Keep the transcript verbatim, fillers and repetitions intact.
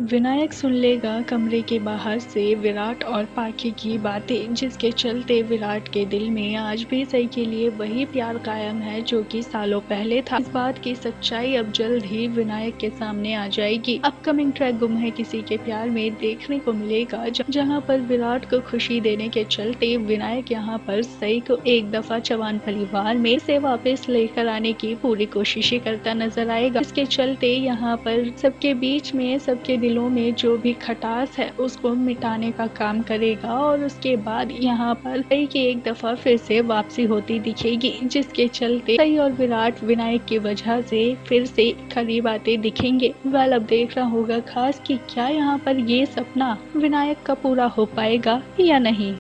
विनायक सुन लेगा कमरे के बाहर से विराट और पाखी की बातें, जिसके चलते विराट के दिल में आज भी सई के लिए वही प्यार कायम है जो कि सालों पहले था। इस बात की सच्चाई अब जल्द ही विनायक के सामने आ जाएगी। अपकमिंग ट्रैक गुम है किसी के प्यार में देखने को मिलेगा, जहां पर विराट को खुशी देने के चलते विनायक यहां पर सई को एक दफा चौहान परिवार में से वापस लेकर आने की पूरी कोशिशें करता नजर आएगा। इसके चलते यहाँ पर सबके बीच में, सबके दिलों में जो भी खटास है उसको मिटाने का काम करेगा और उसके बाद यहाँ पर सई की एक दफा फिर से वापसी होती दिखेगी, जिसके चलते सई और विराट विनायक की वजह से फिर से करीब आते दिखेंगे। वेल, अब देखना होगा खास कि क्या यहाँ पर ये सपना विनायक का पूरा हो पाएगा या नहीं।